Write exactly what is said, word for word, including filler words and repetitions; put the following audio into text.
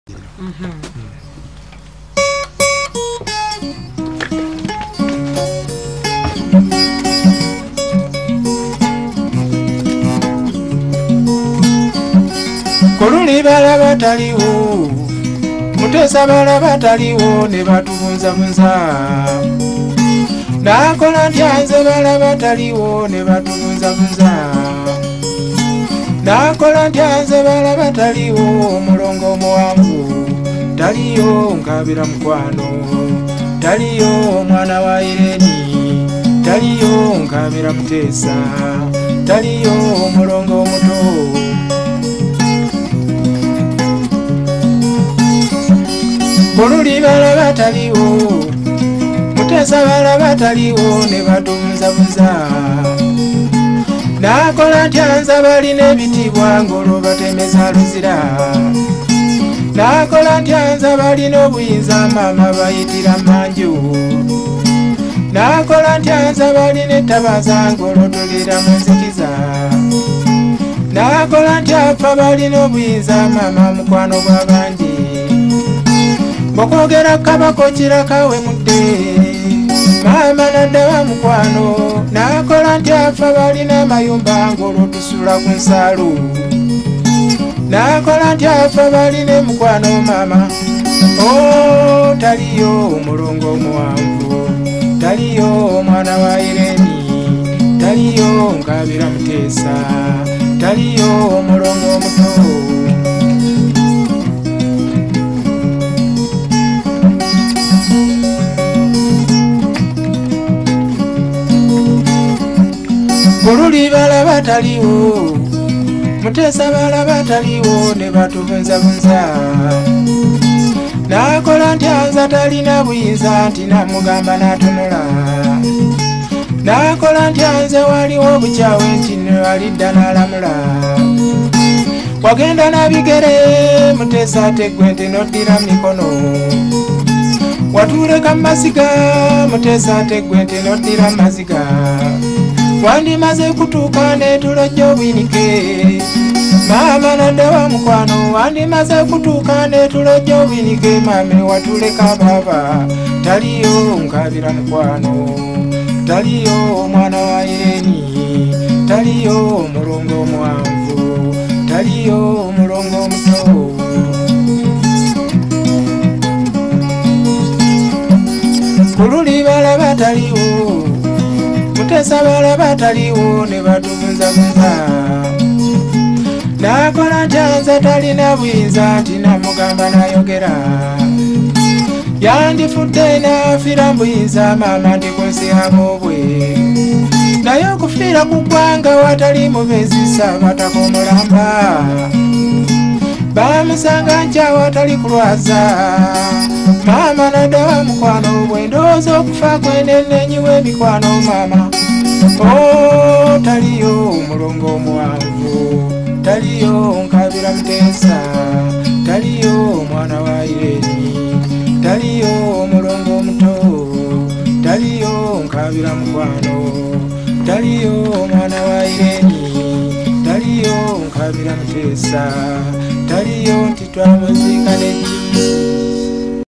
Kululi bala bataliwo Mutesa bala bataliwo ne batubunza bunza Nakola ntyanze bala bataliwo ne batubunza bunza Nakola ntyanze bala bataliwo omulongo omuwanvu Taliyo nkabira mukwano Taliyo omwana wa Ireni Taliyo nkabira Mutesa Taliyo omulongo omuto Kululi bala bataliwo Mutesa bala bataliwo ne batubunza bunza Nakola ntyanza balina ebitibwa ngolo batemeza luzira Nakola ntyanza balina obuyinza mama bayitira manju Nakola ntyanza balina ettabaza ngolo tolera mu nzikiza Nakola ntyafa balina obuyinza mama mukwano gw'abandi Bokwogera kabako kirakawe mudde Mama naddawa mukwano Nakola ntyafa balina amayumba ngolo tusula ku nsalo Nakola ntyafa balina mukwano mama Oh taliyo omulongo omuwanvu Taliyo omwana wa Ireni Taliyo nkabira Mutesa Taliyo omulongo omuto Kululi bala bataliwo Mutesa bala bataliwo ne batubunza bunza Nakola ntyanza talina buyinza nti namugamba n'atunula Nakola ntyanza waliwo obukyawe nti newalidda n'alamula Wagenda na bigere Mutesa tegwe nti noddira mikono Watuleka masiga Mutesa tegwe nti noddira maziga Wandi maze kutuka netulojja obwinike Mama naddawa mukwano Wandi maze kutuka netulojja obwinike Mame watuleka baba Taliyo nkabira mukwano Taliyo omwana wa Ireni Taliyo omulongo omuwanvu Taliyo omulongo omuto Kululi bala bataliwo Mutesa bala bataliwo ne batubunza bunza Nakola ntyanza talina buyinza nti namugamba nayogera Yandifudde nafiira mbuyinza mama ndi ku nsi abobwe Naye okufiira ku ggwanga watali mubezisa batako omulamba Bamusanga nkyawa watali kulwaza Mama naddawa mukwano bwe ndowooza okufa kwenenenyiwa emikwano mama Oh taliyo omulongo omuwanvu Taliyo nkabira Mutesa Taliyo omwana wa Ireni Taliyo omulongo omuto Taliyo nkabira mukwano Taliyo omwana wa Ireni Taliyo nkabira Mutesa Taliyo nti twamuziika ne